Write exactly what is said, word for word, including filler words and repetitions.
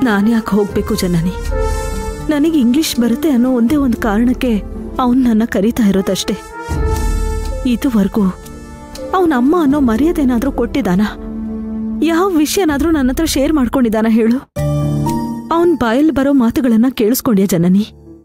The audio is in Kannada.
ನಾನು ಯಾಕೆ ಹೋಗ್ಬೇಕು ಜನನಿ? ನನಗೆ ಇಂಗ್ಲಿಷ್ ಬರುತ್ತೆ ಅನ್ನೋ ಒಂದೇ ಒಂದು ಕಾರಣಕ್ಕೆ ಅವನು ನನ್ನ ಕರೀತಾ ಇರೋದಷ್ಟೇ. ಇದುವರೆಗೂ ಅವನ ಅಮ್ಮ ಅನ್ನೋ ಮರ್ಯಾದೆನಾದ್ರೂ ಕೊಟ್ಟಿದ್ದಾನ? ಯಾವ ವಿಷಯನಾದ್ರೂ ನನ್ನ ಹತ್ರ ಶೇರ್ ಮಾಡ್ಕೊಂಡಿದ್ದಾನ ಹೇಳು? ಅವನ್ ಬಾಯಲ್ಲಿ ಬರೋ ಮಾತುಗಳನ್ನ ಕೇಳಿಸ್ಕೊಂಡ್ಯಾ ಜನನಿ?